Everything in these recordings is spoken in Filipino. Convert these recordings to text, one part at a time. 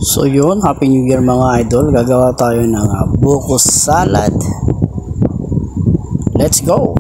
So yun, Happy New Year mga idol. Gagawa tayo ng buko salad. Let's go.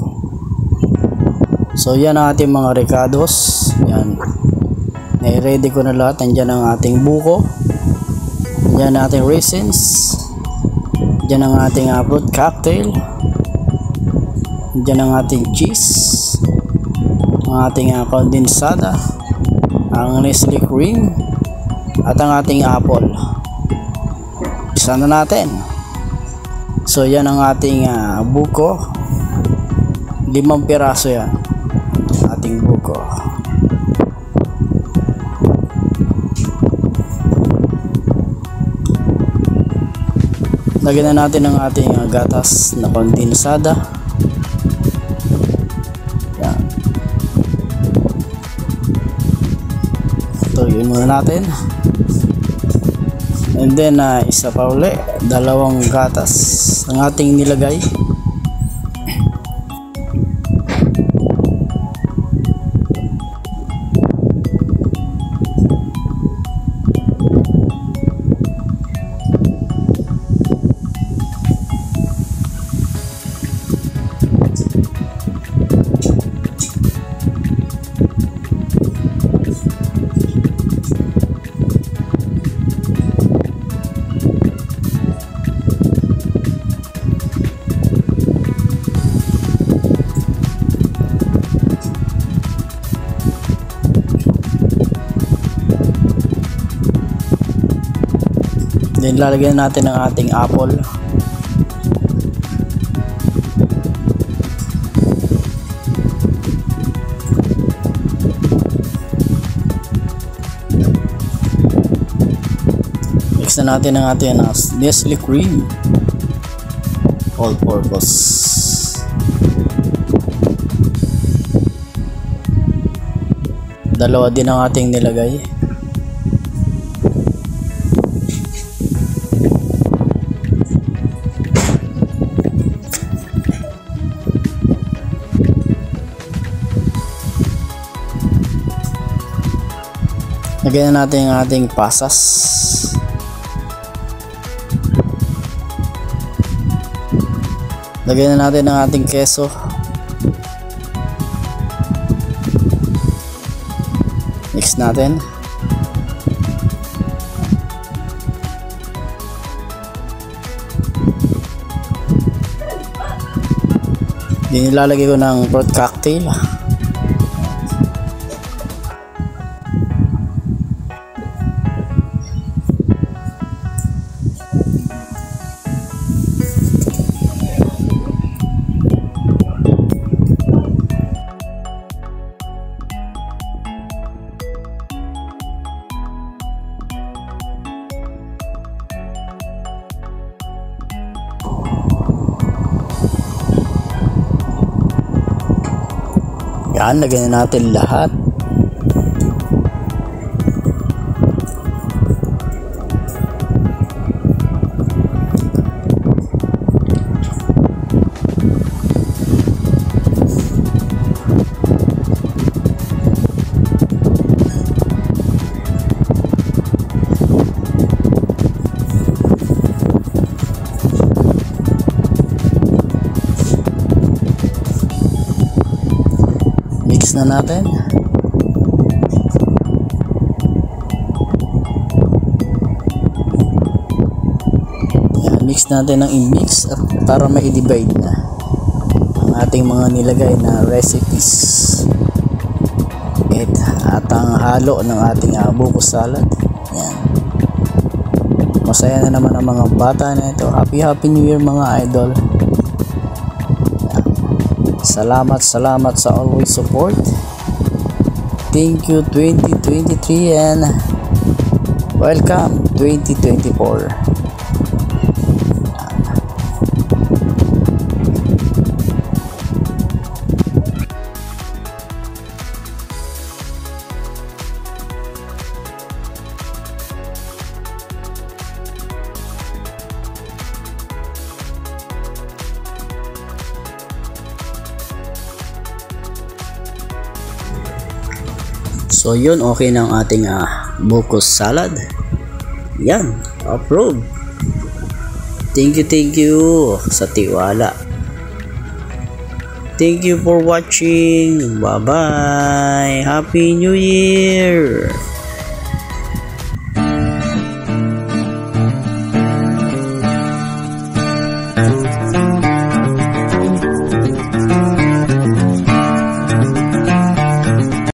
So yan ang ating mga ricados. Yan, nai-ready ko na lahat. Nandiyan ang ating buko, nandiyan ang ating raisins, nandiyan ang ating fruit cocktail, nandiyan ang ating cheese, ang ating kondensada, ang Nestle cream, at ang ating apple. Isa na natin. So yan ang ating buko. 5 piraso yan ating buko. Lagyan na natin ang ating gatas na kondensada. Yan. Tuyuin muna natin. And then isa pa uli, 2 gatas ang ating nilagay. Then lalagyan natin ang ating apple. Mix na natin ang ating Nestle cream all purpose. Dalawa din ang ating nilagay. Lagyan na natin ang ating pasas. Lagyan na natin ang ating keso. Mix natin. Then ilalagay ko ng fruit cocktail. Yan, lagyan na natin lahat. Mix na natin. Yan, mix natin ng i-mix at para ma-divide na ang ating mga nilagay na recipes. At ang halo ng ating buko salad. Yan. Masaya na naman ang mga bata na ito. Happy New Year mga idol. Salamat sa always support. Thank you 2023 and welcome 2024. So yun, okay na ang ating buko salad. Yan, approve. Thank you sa tiwala. Thank you for watching. Bye-bye. Happy New Year.